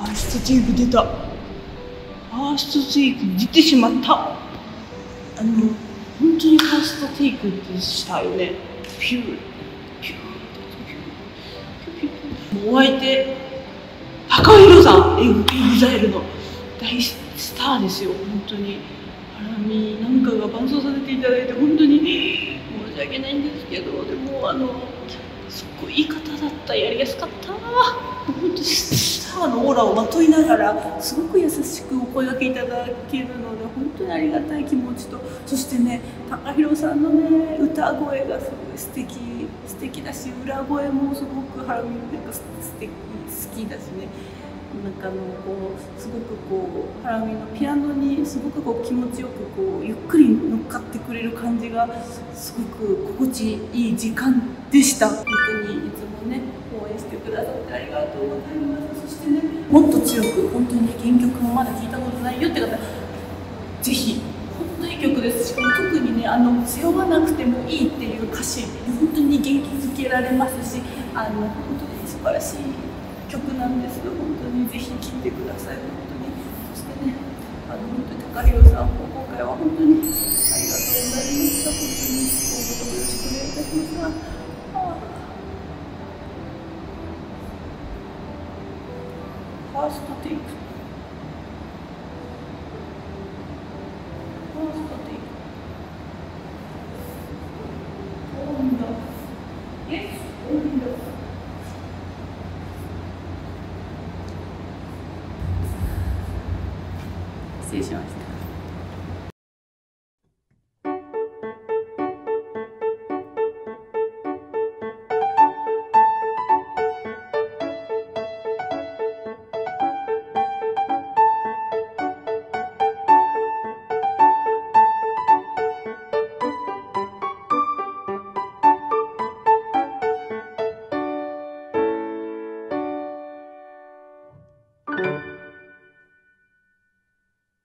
ーストテイク出た。ファーストテイク出てしまった。本当にファーストテイクでしたよね。ピューピューピューピューピュー。もうお相手、高弘さん、EXILE の大スターですよ。本当にハラミなんかが伴奏させていただいて本当に申し訳ないんですけど、でもすっごいいい方だった。やりやすかった。本当スターのオーラをまといながらすごく優しくお声掛けいただけるので本当にありがたい気持ちと、そしてね、高弘さんのね歌声がすごい素敵だし、裏声もすごくハラミなんか好きだしね。なんかすごくハラミのピアノにすごく気持ちよくゆっくり乗っかってくれる感じがすごく心地いい時間でした。本当にいつもね応援してくださってありがとうございます。そしてね、もっと強く本当に原曲もまだ聴いたことないよって方、ぜひ本当にいい曲です。しかも特にね背負わなくてもいいっていう歌詞本当に元気づけられますし、本当に素晴らしい曲なんです。本当にぜひ聴いてください。本当に。そしてね、本当に高弘さん、今回は本当にありがとうございました。本当に今後ともよろしくお願いいたします。ファーストテイク。ファーストテイク。温度。Yes、温度。失礼しました。